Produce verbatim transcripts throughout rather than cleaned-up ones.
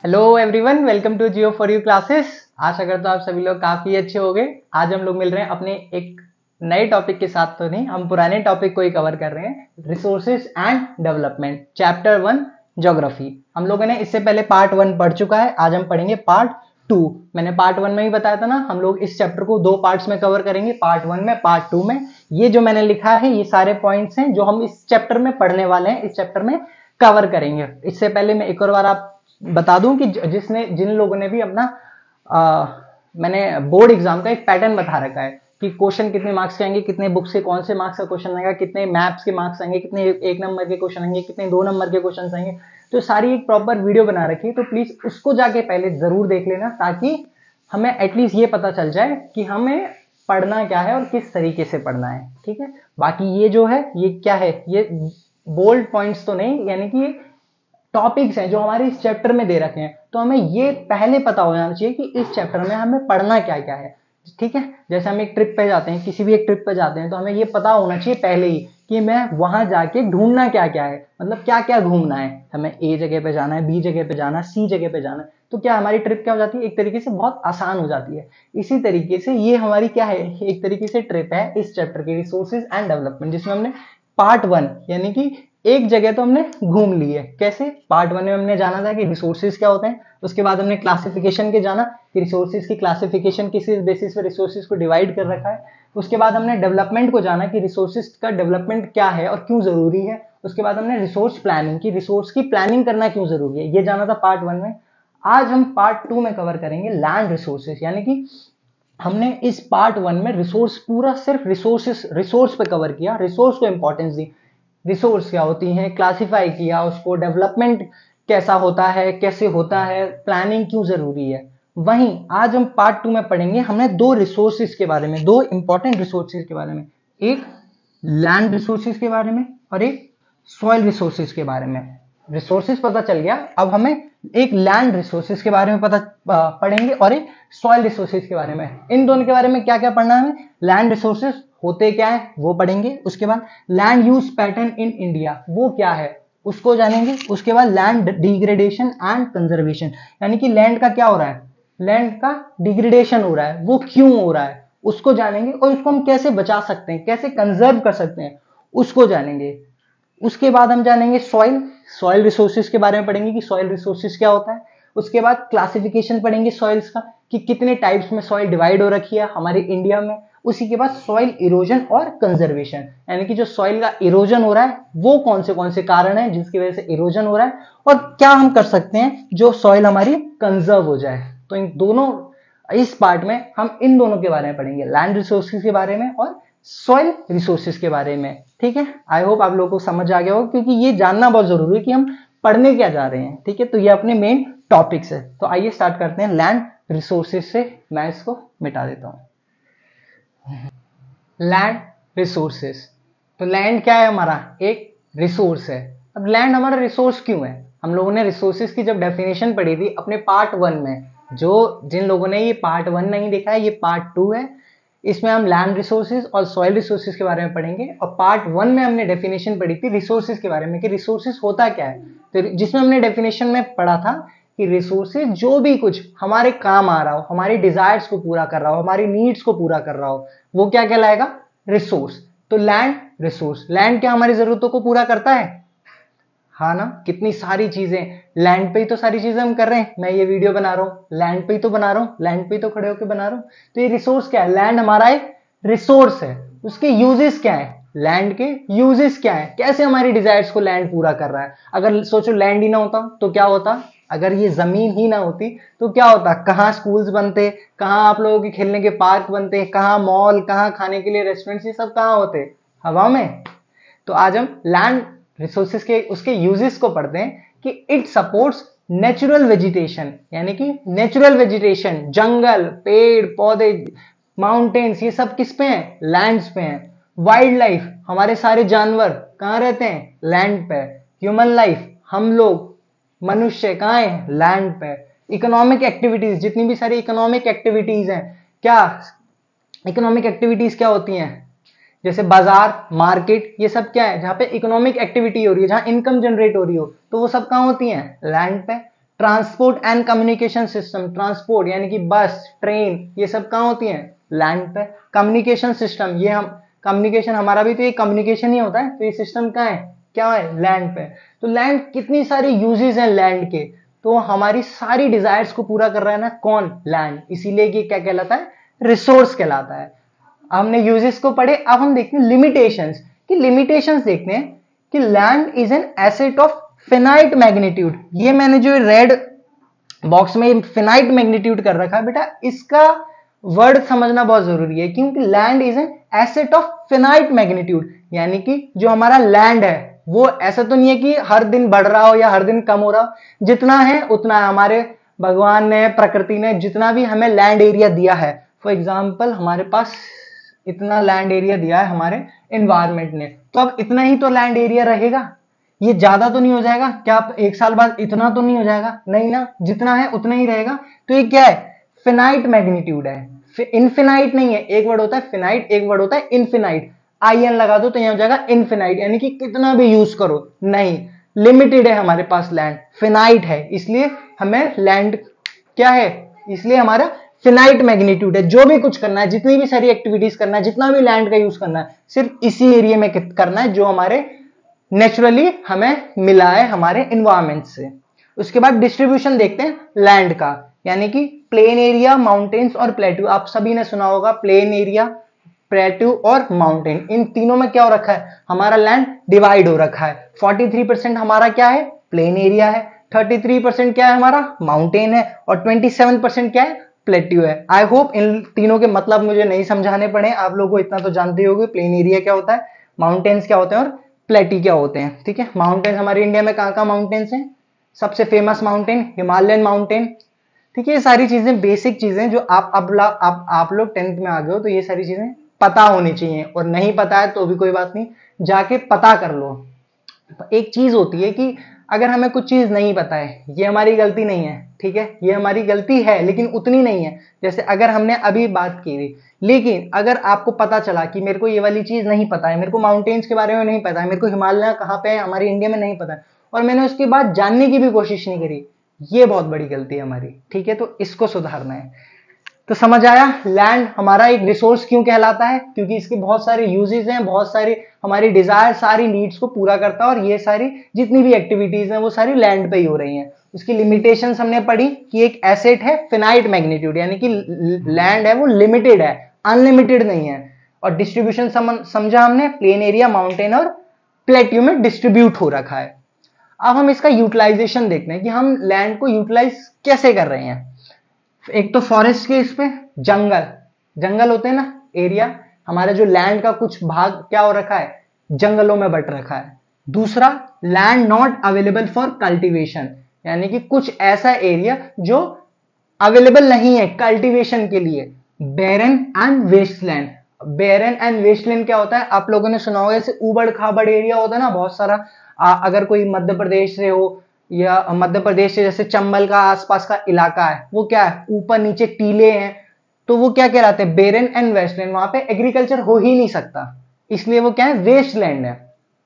Hello everyone, welcome to Jio for you classes. आशा करता हूँ आप सभी लोग काफी अच्छे होंगे। आज हम लोग मिल रहे हैं अपने एक नए टॉपिक के साथ, तो नहीं, हम पुराने टॉपिक को ही कवर कर रहे हैं, resources and development, chapter one, geography. हम लोगों ने इससे पहले पार्ट वन पढ़ चुका है, आज हम पढ़ेंगे पार्ट टू। मैंने पार्ट वन में ही बताया था ना, हम लोग इस चैप्टर को दो पार्ट्स में कवर करेंगे, पार्ट वन में, पार्ट टू में। ये जो मैंने लिखा है ये सारे पॉइंट्स हैं जो हम इस चैप्टर में पढ़ने वाले हैं, इस चैप्टर में कवर करेंगे। इससे पहले मैं एक और बार आप बता दूं कि जिसने जिन लोगों ने भी अपना आ, मैंने बोर्ड एग्जाम का एक पैटर्न बता रखा है कि क्वेश्चन कितने मार्क्स के आएंगे, कितने बुक्स के कौन से मार्क्स का क्वेश्चन आएगा, कितने मैथ्स के मार्क्स आएंगे, कितने एक नंबर के क्वेश्चन आएंगे, कितने दो नंबर के क्वेश्चन आएंगे, तो सारी एक प्रॉपर वीडियो बना रखी है। तो प्लीज उसको जाके पहले जरूर देख लेना, ताकि हमें एटलीस्ट ये पता चल जाए कि हमें पढ़ना क्या है और किस तरीके से पढ़ना है। ठीक है, बाकी ये जो है ये क्या है, ये बोल्ड पॉइंट्स तो नहीं, यानी कि ये टॉपिक्स हैं जो हमारे इस चैप्टर में दे रखे हैं, तो हमें ये पहले पता हो जाना चाहिए कि इस चैप्टर में हमें पढ़ना क्या क्या है। ठीक है, जैसे हम एक ट्रिप पे जाते हैं, किसी भी एक ट्रिप पे जाते हैं, तो हमें ये पता होना चाहिए पहले ही कि मैं वहां जाके ढूंढना क्या क्या है, मतलब क्या क्या घूमना है, हमें ए जगह पे जाना है, बी जगह पे जाना है, सी जगह पे जाना है। तो क्या हमारी ट्रिप क्या हो जाती है, एक तरीके से बहुत आसान हो जाती है। इसी तरीके से ये हमारी क्या है, एक तरीके से ट्रिप है इस चैप्टर की, रिसोर्सेज एंड डेवलपमेंट, जिसमें हमने पार्ट वन यानी कि एक जगह तो हमने घूम ली है। कैसे? पार्ट वन में हमने जाना था कि रिसोर्सेज क्या होते हैं, उसके बाद हमने क्लासिफिकेशन के जाना कि रिसोर्सेज की क्लासिफिकेशन किस बेसिस पे रिसोर्सेज को डिवाइड कर रखा है। उसके बाद हमने डेवलपमेंट को जाना कि रिसोर्सेज का डेवलपमेंट क्या है और क्यों जरूरी है। उसके बाद हमने रिसोर्स प्लानिंग की, रिसोर्स की प्लानिंग करना क्यों जरूरी है, ये जाना था पार्ट वन में। आज हम पार्ट टू में कवर करेंगे लैंड रिसोर्सेज, यानी कि हमने इस पार्ट वन में रिसोर्स पूरा सिर्फ रिसोर्सेस रिसोर्स पे कवर किया, रिसोर्स को इंपॉर्टेंस दी, रिसोर्स क्या होती हैं क्लासिफाई किया, उसको डेवलपमेंट कैसा होता है, कैसे होता है, प्लानिंग क्यों जरूरी है। वहीं आज हम पार्ट टू में पढ़ेंगे, हमने दो रिसोर्सेज के बारे में, दो इंपॉर्टेंट रिसोर्सेज के बारे में, एक लैंड रिसोर्सेज के बारे में और एक सॉइल रिसोर्सेज के बारे में। रिसोर्सेज पता चल गया, अब हमें एक लैंड रिसोर्सेज के बारे में पता पढ़ेंगे और एक सॉइल रिसोर्सेज के बारे में। इन दोनों के बारे में क्या क्या पढ़ना है हमें, लैंड रिसोर्सेज होते क्या है वो पढ़ेंगे, उसके बाद land use pattern in India वो क्या है उसको जानेंगे, उसके बाद लैंड डिग्रेडेशन एंड कंजर्वेशन, यानी कि लैंड का क्या हो रहा है, लैंड का डिग्रेडेशन हो रहा है, वो क्यों हो रहा है उसको जानेंगे, और उसको हम कैसे बचा सकते हैं, कैसे कंजर्व कर सकते हैं उसको जानेंगे। उसके बाद हम जानेंगे सॉइल सॉइल रिसोर्सेज के बारे में पढ़ेंगे कि सॉइल रिसोर्सेज क्या होता है। उसके बाद क्लासिफिकेशन पढ़ेंगे सॉइल्स का कि कितने टाइप्स में सॉइल डिवाइड हो रखी है हमारे इंडिया में। उसी के बाद सॉइल इरोजन और कंजर्वेशन, यानी कि जो सॉइल का इरोजन हो रहा है वो कौन से कौन से कारण है जिसकी वजह से इरोजन हो रहा है, और क्या हम कर सकते हैं जो सॉइल हमारी कंजर्व हो जाए। तो इन दोनों इस पार्ट में हम इन दोनों के बारे में पढ़ेंगे, लैंड रिसोर्सेज के बारे में और सॉइल रिसोर्सेज के बारे में। ठीक है, आई होप आप लोगों को समझ आ गया होगा, क्योंकि ये जानना बहुत जरूरी है कि हम पढ़ने क्या जा रहे हैं। ठीक है, तो ये अपने मेन टॉपिक्स है। तो आइए स्टार्ट करते हैं लैंड रिसोर्सेज से। मैं इसको मिटा देता हूं। लैंड रिसोर्सेज, तो लैंड क्या है हमारा, एक रिसोर्स है। अब लैंड हमारा रिसोर्स क्यों है, हम लोगों ने रिसोर्सेज की जब डेफिनेशन पढ़ी थी अपने पार्ट वन में, जो जिन लोगों ने ये पार्ट वन नहीं देखा है ये पार्ट टू है, इसमें हम लैंड रिसोर्सेज और सॉइल रिसोर्सेज के बारे में पढ़ेंगे। और पार्ट वन में हमने डेफिनेशन पढ़ी थी रिसोर्सेज के बारे में कि रिसोर्सेज होता क्या है, तो जिसमें हमने डेफिनेशन में पढ़ा था कि रिसोर्सेज जो भी कुछ हमारे काम आ रहा हो, हमारी डिजायर्स को पूरा कर रहा हो, हमारी नीड्स को पूरा कर रहा हो, वो क्या कहलाएगा, रिसोर्स। तो लैंड रिसोर्स, लैंड क्या हमारी जरूरतों को पूरा करता है, हाँ ना, कितनी सारी चीजें लैंड पे ही तो सारी चीजें हम कर रहे हैं। मैं ये वीडियो बना रहा हूं लैंड पे ही तो बना रहा हूं, लैंड पे ही तो खड़े होकर बना रहा हूं। तो ये रिसोर्स क्या है, लैंड हमारा एक रिसोर्स है। उसके यूजेस क्या है, लैंड के यूजेस क्या है, कैसे हमारी डिजायर्स को लैंड पूरा कर रहा है। अगर सोचो लैंड ही ना होता तो क्या होता, अगर ये जमीन ही ना होती तो क्या होता, कहाँ स्कूल्स बनते, कहाँ आप लोगों के खेलने के पार्क बनते, कहाँ मॉल, कहाँ खाने के लिए रेस्टोरेंट्स, ये सब कहाँ होते, हवा में। तो आज हम लैंड रिसोर्सेज के उसके यूजेस को पढ़ते हैं कि इट सपोर्ट्स नेचुरल वेजिटेशन, यानी कि नेचुरल वेजिटेशन, जंगल, पेड़ पौधे, माउंटेन्स, ये सब किस पे हैं, लैंड्स पे हैं। वाइल्ड लाइफ, हमारे सारे जानवर कहाँ रहते हैं, लैंड पे। ह्यूमन लाइफ, हम लोग मनुष्य कहाँ है, लैंड पे। इकोनॉमिक एक्टिविटीज, जितनी भी सारी इकोनॉमिक एक्टिविटीज हैं, क्या इकोनॉमिक एक्टिविटीज क्या होती हैं, जैसे बाजार, मार्केट, ये सब क्या है, जहां पे इकोनॉमिक एक्टिविटी हो रही है, जहां इनकम जनरेट हो रही हो, तो वो सब कहां होती हैं, लैंड पे। Transport and communication system, transport यानी कि बस, ट्रेन, ये सब कहाँ होती हैं? लैंड पे। कम्युनिकेशन सिस्टम, ये हम कम्युनिकेशन हमारा भी तो ये कम्युनिकेशन ही होता है, तो ये सिस्टम कहाँ है? क्या है? लैंड पे। तो लैंड, कितनी सारी यूजेस हैं लैंड के, तो हमारी सारी डिजायर्स को पूरा कर रहा है ना कौन? लैंड। इसीलिए ये क्या कहलाता है? रिसोर्स कहलाता है। हमने यूजेस को पढ़े, अब हम देखते हैं लिमिटेशंस कि लिमिटेशंस देखते हैं कि land is an asset of finite magnitude. ये मैंने जो रेड बॉक्स में फिनाइट मैग्नीट्यूड कर रखा है बेटा, इसका वर्ड समझना बहुत जरूरी है, क्योंकि land is an asset of finite magnitude, यानी कि जो हमारा लैंड है वो ऐसा तो नहीं है कि हर दिन बढ़ रहा हो या हर दिन कम हो रहा हो, जितना है उतना है। हमारे भगवान ने, प्रकृति ने जितना भी हमें लैंड एरिया दिया है, फॉर एग्जाम्पल हमारे पास इतना लैंड एरिया दिया है हमारे एनवायरमेंट ने, तो अब इतना ही तो लैंड एरिया रहेगा, ये ज्यादा तो नहीं हो जाएगा क्या? आप एक साल बाद इतना तो नहीं हो जाएगा, नहीं ना, जितना है उतना ही रहेगा। तो ये क्या है? फिनाइट मैग्नीट्यूड है, इनफिनाइट नहीं है। एक वर्ड होता है फिनाइट, एक वर्ड होता है इनफिनाइट। आई एन लगा दो तो यहां हो जाएगा इनफिनाइट, यानी कि कितना भी यूज करो, नहीं, लिमिटेड है हमारे पास लैंड, फिनाइट है, इसलिए हमें लैंड क्या है? इसलिए हमारा फिनाइट मैग्नीट्यूड है। जो भी कुछ करना है, जितनी भी सारी एक्टिविटीज करना है, जितना भी लैंड का यूज करना है, सिर्फ इसी एरिया में करना है जो हमारे नेचुरली हमें मिला है हमारे एनवायरमेंट से। उसके बाद डिस्ट्रीब्यूशन देखते हैं लैंड का, यानी कि प्लेन एरिया, माउंटेन्स और प्लेट्यू। आप सभी ने सुना होगा प्लेन एरिया, प्लेट्यू और माउंटेन, इन तीनों में क्या हो रखा है? हमारा लैंड डिवाइड हो रखा है। तैंतालीस परसेंट हमारा क्या है? प्लेन एरिया है, तैंतीस परसेंट क्या है? हमारा माउंटेन है, और सत्ताईस परसेंट क्या है? प्लेट्यू है। आई होप इन तीनों के मतलब मुझे नहीं समझाने पड़े, आप लोगों को इतना तो जानते होंगे प्लेन एरिया क्या होता है, माउंटेन्स क्या होते हैं और प्लेटी क्या होते हैं। ठीक है, माउंटेन्स हमारे इंडिया में कहाँ कहाँ माउंटेन्स हैं? सबसे फेमस माउंटेन हिमालयन माउंटेन। ठीक है, ये सारी चीजें बेसिक चीजें जो आप अब आप, आप लोग टेंथ में आ गए हो, तो ये सारी चीजें पता होनी चाहिए, और नहीं पता है तो भी कोई बात नहीं, जाके पता कर लो। एक चीज होती है कि अगर हमें कुछ चीज नहीं पता है, ये हमारी गलती नहीं है, ठीक है, ये हमारी गलती है लेकिन उतनी नहीं है। जैसे अगर हमने अभी बात की थी, लेकिन अगर आपको पता चला कि मेरे को ये वाली चीज नहीं पता है, मेरे को माउंटेन्स के बारे में नहीं पता है, मेरे को हिमालय कहाँ पे है हमारे इंडिया में नहीं पता है, और मैंने उसके बाद जानने की भी कोशिश नहीं करी, ये बहुत बड़ी गलती है हमारी। ठीक है, तो इसको सुधारना है। तो समझ आया लैंड हमारा एक रिसोर्स क्यों कहलाता है? क्योंकि इसके बहुत सारे यूजेस हैं, बहुत सारी हमारी डिजायर, सारी नीड्स को पूरा करता है, और ये सारी जितनी भी एक्टिविटीज हैं वो सारी लैंड पे ही हो रही हैं। उसकी लिमिटेशंस हमने पढ़ी कि एक एसेट है फिनाइट मैग्नीट्यूड, यानी कि लैंड है वो लिमिटेड है, अनलिमिटेड नहीं है। और डिस्ट्रीब्यूशन समझा हमने, प्लेन एरिया, माउंटेन और प्लेट्यू में डिस्ट्रीब्यूट हो रखा है। अब हम इसका यूटिलाइजेशन देखते हैं कि हम लैंड को यूटिलाइज कैसे कर रहे हैं। एक तो फॉरेस्ट के इस पे जंगल, जंगल होते हैं ना एरिया, हमारे जो लैंड का कुछ भाग क्या हो रखा है? जंगलों में बट रखा है। दूसरा, land not available for cultivation, यानी कि कुछ ऐसा एरिया जो अवेलेबल नहीं है कल्टीवेशन के लिए, barren and wasteland. Barren and wasteland क्या होता है? आप लोगों ने सुना होगा, जैसे उबड़ खाबड़ एरिया होता है ना बहुत सारा। आ, अगर कोई मध्य प्रदेश से हो या मध्य प्रदेश से जैसे चंबल का आसपास का इलाका है, वो क्या है? ऊपर नीचे टीले हैं, तो वो क्या कहलाते हैं? Barren and wasteland. वहां पे एग्रीकल्चर हो ही नहीं सकता, इसलिए वो क्या है? वेस्टलैंड है।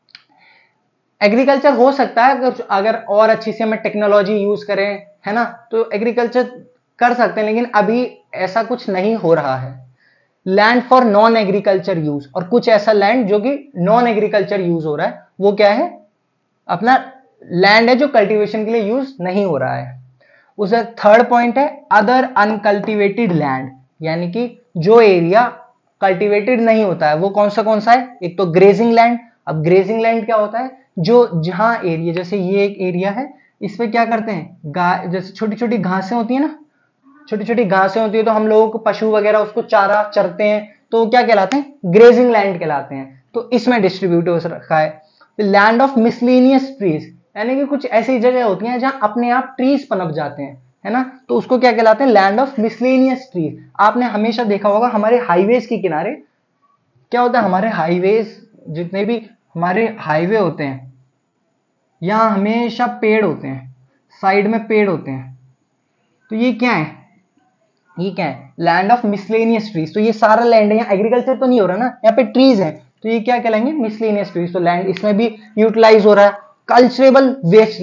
एग्रीकल्चर हो सकता है अगर अगर और अच्छी से हमें टेक्नोलॉजी यूज करें, है ना, तो एग्रीकल्चर कर सकते हैं, लेकिन अभी ऐसा कुछ नहीं हो रहा है। Land for non agriculture use, और कुछ ऐसा लैंड जो कि नॉन एग्रीकल्चर यूज हो रहा है, वो क्या है? अपना लैंड है जो कल्टीवेशन के लिए यूज नहीं हो रहा है। उसका थर्ड पॉइंट है अदर अनकल्टिवेटेड लैंड, यानी कि जो एरिया कल्टीवेटेड नहीं होता है, वो कौन सा कौन सा है? एक तो ग्रेजिंग लैंड। अब ग्रेजिंग लैंड क्या होता है? जो जहां एरिया, जैसे ये एक एरिया है, इस पे क्या करते हैं? गाय, जैसे छोटी छोटी घासें होती है ना, छोटी छोटी घासें होती है, तो हम लोगों को पशु वगैरह उसको चारा चरते हैं, तो क्या कहलाते हैं? ग्रेजिंग लैंड कहलाते हैं। तो इसमें डिस्ट्रीब्यूट हो रखा है। लैंड ऑफ मिसलेनियस ट्रीज, यानी कि कुछ ऐसी जगह होती हैं जहां अपने आप ट्रीज पनप जाते हैं, है ना, तो उसको क्या कहलाते हैं? Land of miscellaneous trees. आपने हमेशा देखा होगा हमारे हाईवेज के किनारे क्या होता है? हमारे हाईवेज, जितने भी हमारे हाईवे होते हैं, यहां हमेशा पेड़ होते हैं, साइड में पेड़ होते हैं, तो ये क्या है? ये क्या है? Land of miscellaneous trees. तो ये सारा लैंड है, यहाँ एग्रीकल्चर तो नहीं हो रहा ना, यहाँ पे ट्रीज है, तो ये क्या कहलाएंगे? Miscellaneous trees. तो लैंड इसमें भी यूटिलाइज हो रहा है। कल्चरेबल वेस्ट लैंड,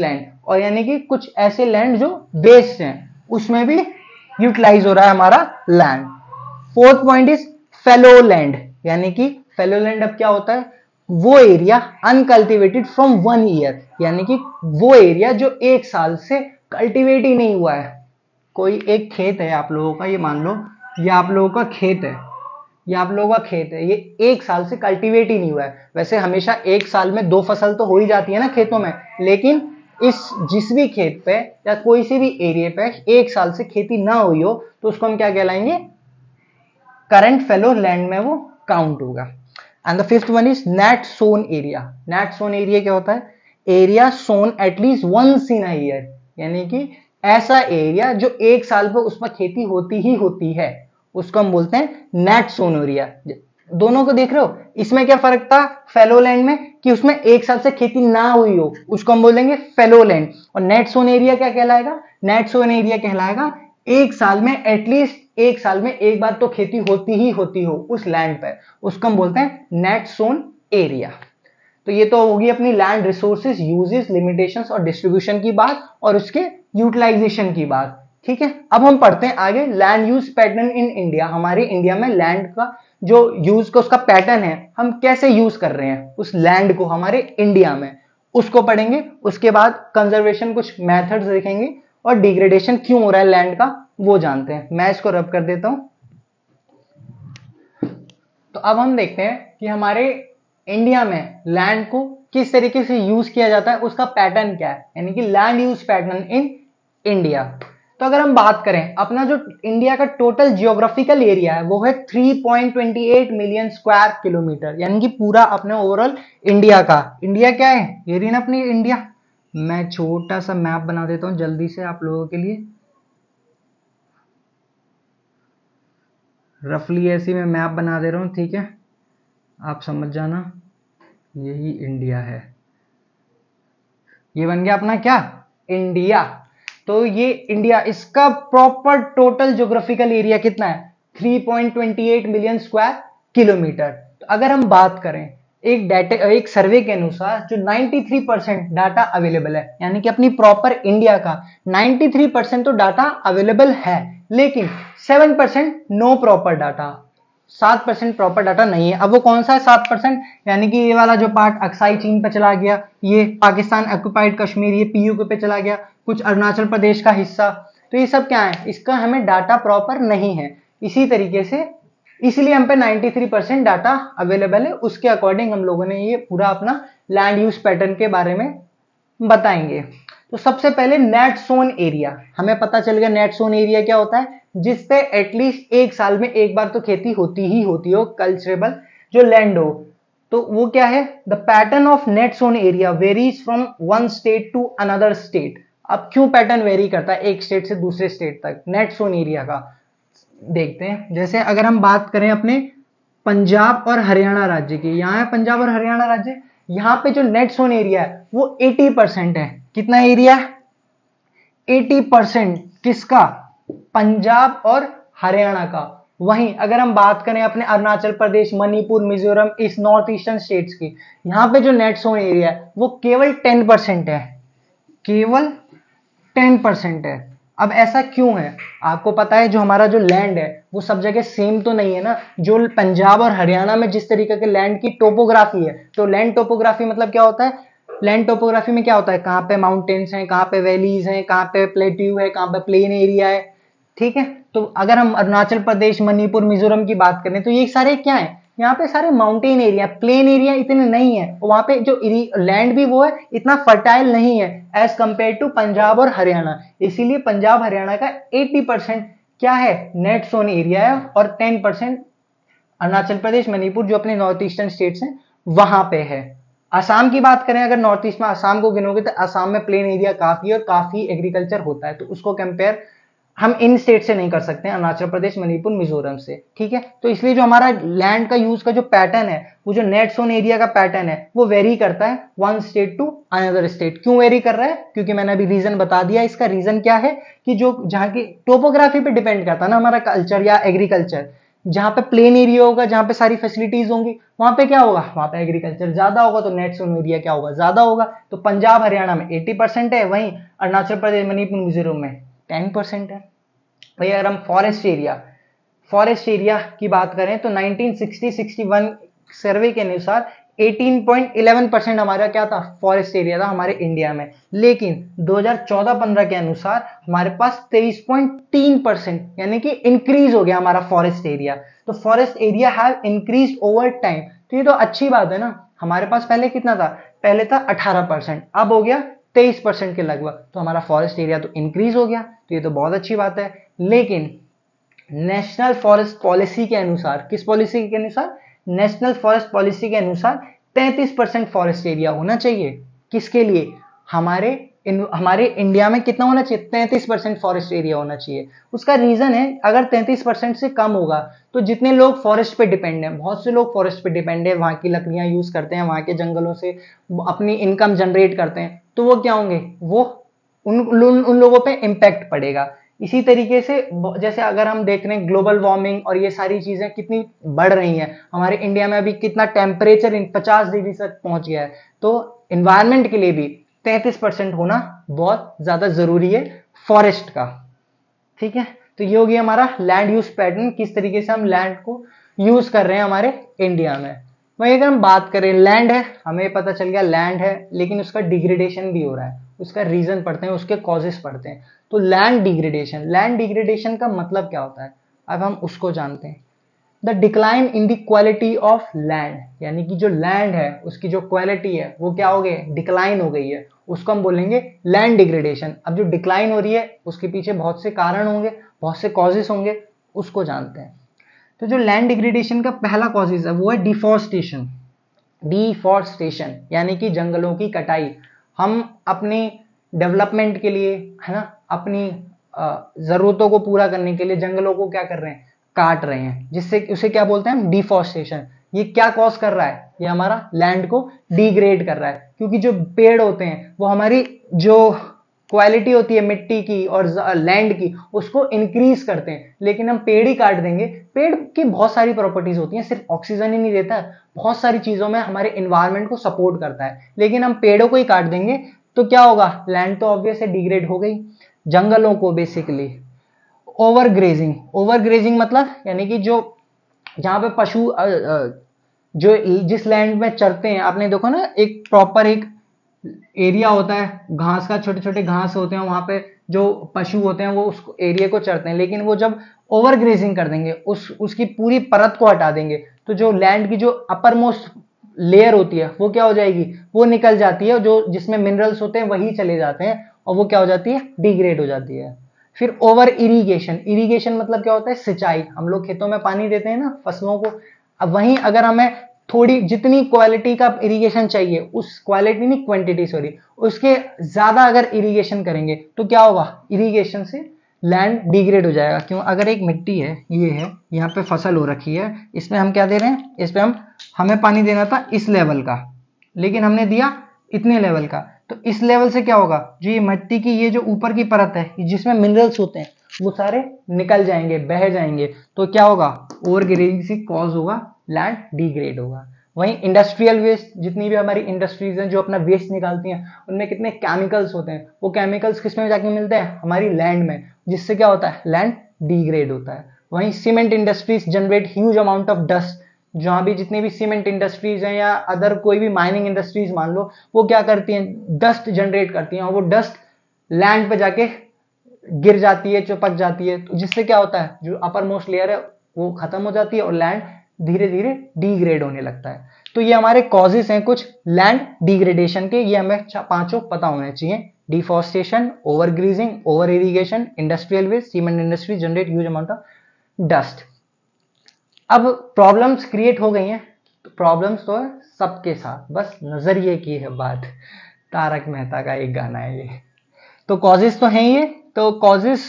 और यानी कि कुछ ऐसे लैंड जो वेस्ट हैं उसमें भी यूटिलाइज हो रहा है हमारा land. Fourth point is fallow land, यानी कि फेलो लैंड अब क्या होता है, वो area uncultivated from one year, यानी कि वो एरिया जो एक साल से कल्टिवेट ही नहीं हुआ है। कोई एक खेत है आप लोगों का, ये मान लो ये आप लोगों का खेत है, ये आप लोगों का खेत है, ये एक साल से कल्टीवेट ही नहीं हुआ है। वैसे हमेशा एक साल में दो फसल तो हो ही जाती है ना खेतों में, लेकिन इस जिस भी खेत पे या कोई से भी एरिया पे एक साल से खेती ना हुई हो तो उसको हम क्या कहलाएंगे, करंट फेलो लैंड में वो काउंट होगा। And the fifth one is net sown area. Net sown area क्या होता है, area sown at least once in a year, यानी कि ऐसा एरिया जो एक साल पर उसमें खेती होती ही होती है, उसको हम बोलते हैं नेट सोन एरिया। दोनों को देख रहे हो, इसमें क्या फर्क था फेलो लैंड में कि उसमें एक साल से खेती ना हुई हो, उसको हम बोलेंगे फेलो लैंड। और नेट सोन एरिया क्या कहलाएगा, नेट सोन एरिया कहलाएगा एक साल में एटलीस्ट एक साल में एक बार तो खेती होती ही होती हो उस लैंड पे, उसको हम बोलते हैं नेट सोन एरिया। तो ये तो होगी अपनी लैंड रिसोर्सेज, यूजेस, लिमिटेशंस और डिस्ट्रीब्यूशन की बात और उसके यूटिलाइजेशन की बात। ठीक है, अब हम पढ़ते हैं आगे land use pattern in India. हमारे इंडिया में लैंड का जो यूज का उसका पैटर्न है, हम कैसे यूज कर रहे हैं उस लैंड को हमारे इंडिया में, उसको पढ़ेंगे। उसके बाद कंजर्वेशन कुछ मेथड्स देखेंगे और डिग्रेडेशन क्यों हो रहा है लैंड का वो जानते हैं। मैं इसको रब कर देता हूं। तो अब हम देखते हैं कि हमारे इंडिया में लैंड को किस तरीके से यूज किया जाता है, उसका पैटर्न क्या है, यानी कि land use pattern in India. तो अगर हम बात करें, अपना जो इंडिया का टोटल जियोग्राफिकल एरिया है वो है three point two eight million square kilometre, यानी कि पूरा अपने ओवरऑल इंडिया का, इंडिया क्या है ये रही ना अपनी इंडिया। मैं छोटा सा मैप बना देता हूं जल्दी से आप लोगों के लिए, रफली ऐसी मैं मैप बना दे रहा हूं, ठीक है, आप समझ जाना। यही इंडिया है, ये बन गया अपना क्या, इंडिया। तो ये इंडिया, इसका प्रॉपर टोटल ज्योग्राफिकल एरिया कितना है, three point two eight million square kilometre. तो अगर हम बात करें एक डाटा, एक सर्वे के अनुसार जो तिरानवे परसेंट डाटा अवेलेबल है, यानी कि अपनी प्रॉपर इंडिया का तिरानवे परसेंट तो डाटा अवेलेबल है, लेकिन seven percent no proper data, सात परसेंट प्रॉपर डाटा नहीं है। अब वो कौन सा है सात परसेंट, यानी कि ये वाला जो पार्ट अक्साई चीन पे चला गया, ये पाकिस्तान ऑक्युपाइड कश्मीर, ये पीयूके पे चला गया, कुछ अरुणाचल प्रदेश का हिस्सा, तो ये सब क्या है, इसका हमें डाटा प्रॉपर नहीं है। इसी तरीके से इसलिए हम पे तिरानवे परसेंट डाटा अवेलेबल है, उसके अकॉर्डिंग हम लोगों ने ये पूरा अपना लैंड यूज पैटर्न के बारे में बताएंगे। तो सबसे पहले नेट सोन एरिया, हमें पता चल गया नेट सोन एरिया क्या होता है, जिसपे एटलीस्ट एक साल में एक बार तो खेती होती ही होती हो, कल्चरेबल जो लैंड हो। तो वो क्या है, the pattern of net sown area varies from one state to another state. अब क्यों पैटर्न वेरी करता है एक स्टेट से दूसरे स्टेट तक, नेट सोन एरिया का देखते हैं। जैसे अगर हम बात करें अपने पंजाब और हरियाणा राज्य की, यहाँ है पंजाब और हरियाणा राज्य, यहाँ पे जो नेट सोन एरिया है वो अस्सी परसेंट है। कितना एरिया, अस्सी परसेंट किसका, पंजाब और हरियाणा का। वहीं अगर हम बात करें अपने अरुणाचल प्रदेश, मणिपुर, मिजोरम, इस नॉर्थ ईस्टर्न स्टेट्स की, यहाँ पे जो नेट सोन एरिया है वो केवल टेन परसेंट है, केवल टेन परसेंट है। अब ऐसा क्यों है, आपको पता है जो हमारा जो लैंड है वो सब जगह सेम तो नहीं है ना। जो पंजाब और हरियाणा में जिस तरीके के लैंड की टोपोग्राफी है, तो लैंड टोपोग्राफी मतलब क्या होता है, लैंड टोपोग्राफी में क्या होता है, कहाँ पे माउंटेन्स हैं, कहाँ पे वैलीज हैं, कहाँ पे प्लेट्यू है, कहाँ पे प्लेन एरिया है, ठीक है। तो अगर हम अरुणाचल प्रदेश, मणिपुर, मिजोरम की बात करें तो ये सारे क्या है, यहाँ पे सारे माउंटेन एरिया, प्लेन एरिया इतने नहीं है, वहां पे जो लैंड भी वो है इतना फर्टाइल नहीं है एज कंपेयर टू पंजाब और हरियाणा। इसीलिए पंजाब हरियाणा का अस्सी परसेंट क्या है, नेट सोन एरिया है, और टेन परसेंट अरुणाचल प्रदेश, मणिपुर जो अपने नॉर्थ ईस्टर्न स्टेट्स हैं वहां पे है। असम की बात करें, अगर नॉर्थ ईस्ट में असम को गिनोगे तो असम में प्लेन एरिया काफी है और काफी एग्रीकल्चर होता है, तो उसको कंपेयर हम इन स्टेट से नहीं कर सकते हैं, अरुणाचल प्रदेश, मणिपुर, मिजोरम से, ठीक है। तो इसलिए जो हमारा लैंड का यूज का जो पैटर्न है, वो जो नेट सोन एरिया का पैटर्न है वो वेरी करता है one state to another state. क्यों वेरी कर रहा है, क्योंकि मैंने अभी रीजन बता दिया। इसका रीजन क्या है कि जो जहाँ की टोपोग्राफी पे डिपेंड करता है ना हमारा कल्चर या एग्रीकल्चर, जहां पे प्लेन एरिया होगा, जहां पे सारी फैसिलिटीज होंगी, वहां पे क्या होगा, वहां पे एग्रीकल्चर ज्यादा होगा, तो नेट सोन एरिया क्या होगा, ज्यादा होगा। तो पंजाब हरियाणा में अस्सी परसेंट है, वहीं अरुणाचल प्रदेश मणिपुर मिजोरम में टेन परसेंट है। वही अगर हम फॉरेस्ट एरिया फॉरेस्ट एरिया की बात करें तो nineteen sixty sixty one survey के अनुसार अठारह पॉइंट एक एक परसेंट हमारा क्या था, फॉरेस्ट एरिया था हमारे इंडिया में। लेकिन दो हज़ार चौदह पंद्रह के अनुसार हमारे पास तेईस पॉइंट तीन परसेंट यानी कि इंक्रीज हो गया हमारा फॉरेस्ट एरिया। तो forest area have increase over time. तो ये तो अच्छी बात है ना। हमारे पास पहले कितना था, पहले था अठारह परसेंट, अब हो गया तेईस परसेंट के लगभग। तो हमारा फॉरेस्ट एरिया तो इंक्रीज हो गया, तो ये तो बहुत अच्छी बात है। लेकिन नेशनल फॉरेस्ट पॉलिसी के अनुसार, किस पॉलिसी के अनुसार, नेशनल फॉरेस्ट पॉलिसी के अनुसार तैंतीस परसेंट फॉरेस्ट एरिया होना चाहिए। किसके लिए, हमारे इन, हमारे इंडिया में कितना होना चाहिए, तैंतीस परसेंट फॉरेस्ट एरिया होना चाहिए। उसका रीजन है, अगर तैंतीस परसेंट से कम होगा तो जितने लोग फॉरेस्ट पे डिपेंड हैं, बहुत से लोग फॉरेस्ट पे डिपेंड है, वहां की लकड़ियां यूज करते हैं, वहां के जंगलों से अपनी इनकम जनरेट करते हैं, तो वो क्या होंगे, वो उन, उन, उन लोगों पे इम्पैक्ट पड़ेगा। इसी तरीके से जैसे अगर हम देख रहे हैं ग्लोबल वार्मिंग और ये सारी चीजें कितनी बढ़ रही हैं, हमारे इंडिया में अभी कितना टेम्परेचर पचास डिग्री तक पहुंच गया है, तो एनवायरनमेंट के लिए भी तैंतीस परसेंट होना बहुत ज्यादा जरूरी है फॉरेस्ट का। ठीक है, तो ये हो गया हमारा लैंड यूज पैटर्न, किस तरीके से हम लैंड को यूज कर रहे हैं हमारे इंडिया में। वहीं अगर हम बात करें, लैंड है, हमें पता चल गया लैंड है, लेकिन उसका डिग्रेडेशन भी हो रहा है। उसका रीजन पढ़ते हैं, उसके कॉजेस पढ़ते हैं। तो लैंड डिग्रेडेशन, लैंड डिग्रेडेशन का मतलब क्या होता है, अब हम उसको जानते हैं। The decline in the quality of land, यानी कि जो लैंड है उसकी जो क्वालिटी है वो क्या हो गई, डिक्लाइन हो गई है, उसको हम बोलेंगे लैंड डिग्रेडेशन। अब जो डिक्लाइन हो रही है उसके पीछे बहुत से कारण होंगे, बहुत से कॉजेस होंगे, उसको जानते हैं। तो जो लैंड डिग्रेडेशन का पहला कॉजेज है वो है डिफॉरेस्टेशन। डिफॉरेस्टेशन यानी कि जंगलों की कटाई। हम अपनी डेवलपमेंट के लिए, है ना, अपनी जरूरतों को पूरा करने के लिए जंगलों को क्या कर रहे हैं, काट रहे हैं, जिससे उसे क्या बोलते हैं हम, डिफॉरेस्टेशन। ये क्या कॉज कर रहा है, ये हमारा लैंड को डिग्रेड कर रहा है, क्योंकि जो पेड़ होते हैं वो हमारी जो क्वालिटी होती है मिट्टी की और लैंड की, उसको इंक्रीज करते हैं। लेकिन हम पेड़ ही काट देंगे, पेड़ की बहुत सारी प्रॉपर्टीज होती हैं, सिर्फ ऑक्सीजन ही नहीं देता है, बहुत सारी चीजों में हमारे एनवायरनमेंट को सपोर्ट करता है। लेकिन हम पेड़ों को ही काट देंगे तो क्या होगा, लैंड तो ऑब्वियस है डिग्रेड हो गई। जंगलों को basically over grazing, over grazing मतलब यानी कि जो जहां पे पशु जो जिस लैंड में चरते हैं, आपने देखो ना एक प्रॉपर एक एरिया होता है घास का, छोटे छोटे घास होते हैं, वहां पे जो पशु होते हैं वो उस एरिया को चरते हैं। लेकिन वो जब ओवर ग्रेजिंग कर देंगे, उस उसकी पूरी परत को हटा देंगे, तो जो लैंड की जो अपर मोस्ट लेयर होती है वो क्या हो जाएगी, वो निकल जाती है, जो जिसमें मिनरल्स होते हैं वही चले जाते हैं, और वो क्या हो जाती है, डिग्रेड हो जाती है। फिर ओवर इरिगेशन, इरिगेशन मतलब क्या होता है, सिंचाई। हम लोग खेतों में पानी देते हैं ना फसलों को, अब वहीं अगर हमें थोड़ी जितनी क्वालिटी का इरिगेशन चाहिए, उस क्वालिटी नहीं क्वांटिटी सॉरी, उसके ज्यादा अगर इरिगेशन करेंगे तो क्या होगा, इरिगेशन से लैंड डिग्रेड हो जाएगा। क्यों, अगर एक मिट्टी है, ये है, यहाँ पे फसल हो रखी है, इसमें हम क्या दे रहे हैं, इस पे हम हमें पानी देना था इस लेवल का, लेकिन हमने दिया इतने लेवल का, तो इस लेवल से क्या होगा, जो ये मिट्टी की ये जो ऊपर की परत है जिसमें मिनरल्स होते हैं वो सारे निकल जाएंगे, बह जाएंगे, तो क्या होगा, ओवर ग्रेडिंग से कॉज होगा, लैंड डिग्रेड होगा। वहीं इंडस्ट्रियल वेस्ट, जितनी भी हमारी इंडस्ट्रीज हैं जो अपना वेस्ट निकालती हैं, उनमें कितने केमिकल्स होते हैं, वो केमिकल्स किस में जाके मिलते हैं, हमारी लैंड में, जिससे क्या होता है, लैंड डिग्रेड होता है। वहीं cement industries generate huge amount of dust, जहां भी जितनी भी सीमेंट इंडस्ट्रीज हैं या अदर कोई भी माइनिंग इंडस्ट्रीज मान लो, वो क्या करती हैं, डस्ट जनरेट करती हैं, और वो डस्ट लैंड पे जाके गिर जाती है, चिपक जाती है, तो जिससे क्या होता है, जो अपर मोस्ट लेयर है वो खत्म हो जाती है और लैंड धीरे धीरे डिग्रेड होने लगता है। तो ये हमारे कॉजेस हैं कुछ लैंड डिग्रेडेशन के, ये हमें पांचों पता होने चाहिए। Deforestation, over grazing, over irrigation, industrial waste, cement industry generate huge amount of dust. अब प्रॉब्लम्स क्रिएट हो गई हैं, तो प्रॉब्लम्स तो है सबके साथ, बस नजरिए की है बात। तारक मेहता का एक गाना है ये। तो कॉजेस तो हैं ये, तो कॉजेस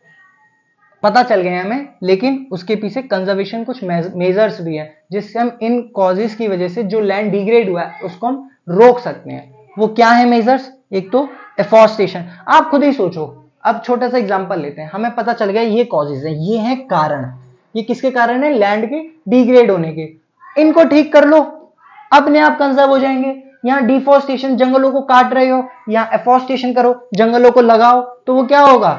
पता चल गए हमें, लेकिन उसके पीछे कंजर्वेशन कुछ मेजर्स भी है, जिससे हम इन कॉजेस की वजह से जो लैंड डिग्रेड हुआ है उसको हम रोक सकते हैं। वो क्या है मेजर्स, एक तो एफॉरेस्टेशन। आप खुद ही सोचो, अब छोटा सा एग्जांपल लेते हैं, हमें पता चल गया ये कॉजेज है, ये हैं कारण, ये किसके कारण है? लैंड के डिग्रेड होने के। इनको ठीक कर लो, अपने आप कंजर्व हो जाएंगे। यहाँ डिफोरेस्टेशन, जंगलों को काट रहे हो, यहाँ एफोरेस्टेशन करो, जंगलों को लगाओ, तो वो क्या होगा?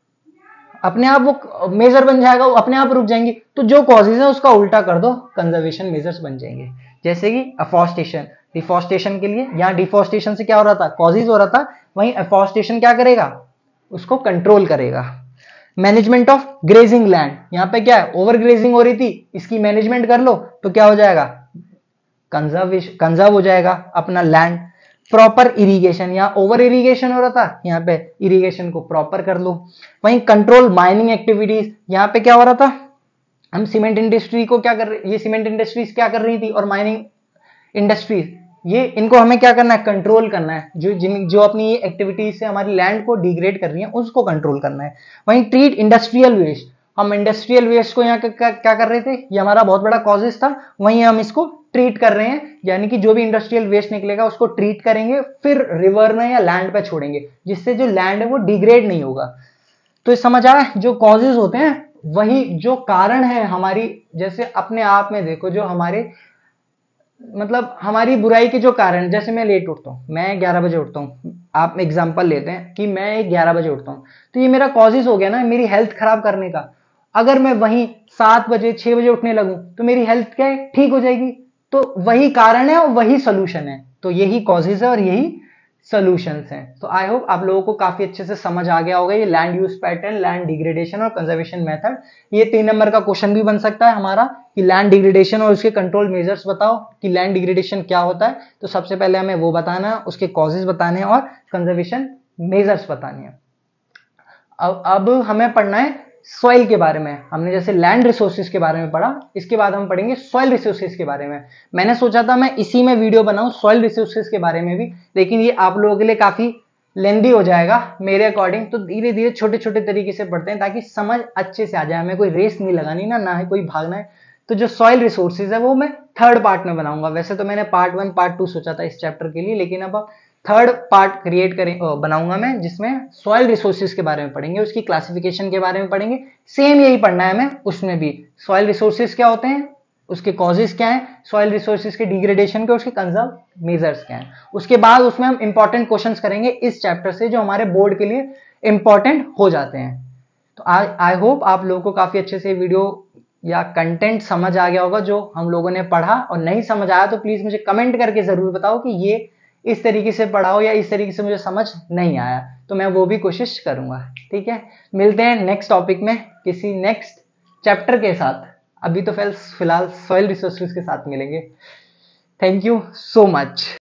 अपने आप वो मेजर बन जाएगा, वो अपने आप रुक जाएंगी। तो जो कॉजेज है उसका उल्टा कर दो, कंजर्वेशन मेजर्स बन जाएंगे। जैसे कि एफोरेस्टेशन, डिफोरेस्टेशन के लिए यहाँ डिफोरेस्टेशन से क्या हो रहा था? कॉजेज हो रहा था, वहीं एफोरेस्टेशन क्या करेगा? उसको कंट्रोल करेगा। मैनेजमेंट ऑफ ग्रेजिंग लैंड, यहाँ पे क्या है? ओवर ग्रेजिंग हो रही थी, इसकी मैनेजमेंट कर लो तो क्या हो जाएगा? कंजर्वेशन, कंजर्व हो जाएगा अपना लैंड। प्रॉपर इरिगेशन, यहाँ ओवर इरिगेशन हो रहा था, यहाँ पे इरिगेशन को प्रॉपर कर लो। वहीं कंट्रोल माइनिंग एक्टिविटीज, यहाँ पे क्या हो रहा था? हम सीमेंट इंडस्ट्री को क्या कर रहे, ये सीमेंट इंडस्ट्रीज क्या कर रही थी और माइनिंग इंडस्ट्रीज, ये इनको हमें क्या करना है? कंट्रोल करना है। जो जिन जो अपनी ये एक्टिविटीज से हमारी लैंड को डिग्रेड कर रही है उसको कंट्रोल करना है। वहीं ट्रीट इंडस्ट्रियल वेस्ट, हम इंडस्ट्रियल वेस्ट को यहाँ क्या, क्या कर रहे थे? ये हमारा बहुत बड़ा कॉजेज था, वहीं हम इसको ट्रीट कर रहे हैं, यानी कि जो भी इंडस्ट्रियल वेस्ट निकलेगा उसको ट्रीट करेंगे, फिर रिवर में या लैंड पे छोड़ेंगे, जिससे जो लैंड है वो डिग्रेड नहीं होगा। तो समझ आ रहा है? जो कॉजेज होते हैं वही जो कारण है हमारी, जैसे अपने आप में देखो, जो हमारे मतलब हमारी बुराई के जो कारण, जैसे मैं लेट उठता हूँ, मैं ग्यारह बजे उठता हूँ, आप एग्जांपल लेते हैं कि मैं ग्यारह बजे उठता हूँ, तो ये मेरा कॉजेज हो गया ना मेरी हेल्थ खराब करने का। अगर मैं वहीं सात बजे छह बजे उठने लगूं तो मेरी हेल्थ क्या है? ठीक हो जाएगी। तो वही कारण है और वही सोल्यूशन है। तो यही कॉजेज है और यही सॉल्यूशंस हैं। तो आई होप आप लोगों को काफी अच्छे से समझ आ गया होगा ये land use pattern, land degradation और कंजर्वेशन मेथड। ये तीन नंबर का क्वेश्चन भी बन सकता है हमारा कि लैंड डिग्रेडेशन और उसके कंट्रोल मेजर्स बताओ कि लैंड डिग्रेडेशन क्या होता है। तो सबसे पहले हमें वो बताना है, उसके कॉजेज बताने हैं और कंजर्वेशन मेजर्स बताने हैं। अब अब हमें पढ़ना है सॉइल के बारे में। हमने जैसे लैंड रिसोर्सेज के बारे में पढ़ा, इसके बाद हम पढ़ेंगे सॉइल रिसोर्सेज के बारे में। मैंने सोचा था मैं इसी में वीडियो बनाऊं सॉइल रिसोर्सेज के बारे में भी, लेकिन ये आप लोगों के लिए काफी लेंदी हो जाएगा मेरे अकॉर्डिंग। तो धीरे धीरे छोटे छोटे तरीके से पढ़ते हैं ताकि समझ अच्छे से आ जाए। हमें कोई रेस नहीं लगानी ना, ना है कोई भागना है। तो जो सॉइल रिसोर्सेज है वो मैं थर्ड पार्ट में बनाऊंगा। वैसे तो मैंने पार्ट वन पार्ट टू सोचा था इस चैप्टर के लिए, लेकिन अब थर्ड पार्ट क्रिएट करें बनाऊंगा मैं, जिसमें सॉइल रिसोर्सेज के बारे में पढ़ेंगे, उसकी क्लासिफिकेशन के बारे में पढ़ेंगे। सेम यही पढ़ना है हमें उसमें भी। सॉइल रिसोर्सेज क्या होते हैं, उसके कॉजेज क्या हैं, सॉइल रिसोर्सेज के डिग्रेडेशन के, उसके कंजर्व मेजर्स क्या हैं। उसके बाद उसमें हम इंपॉर्टेंट क्वेश्चंस करेंगे इस चैप्टर से जो हमारे बोर्ड के लिए इंपॉर्टेंट हो जाते हैं। तो आई आई होप आप लोगों को काफी अच्छे से वीडियो या कंटेंट समझ आ गया होगा जो हम लोगों ने पढ़ा। और नहीं समझ आया तो प्लीज मुझे कमेंट करके जरूर बताओ कि ये इस तरीके से पढ़ाओ या इस तरीके से मुझे समझ नहीं आया, तो मैं वो भी कोशिश करूंगा। ठीक है, मिलते हैं नेक्स्ट टॉपिक में किसी नेक्स्ट चैप्टर के साथ। अभी तो फिलहाल सॉइल रिसोर्सेज के साथ मिलेंगे। Thank you so much.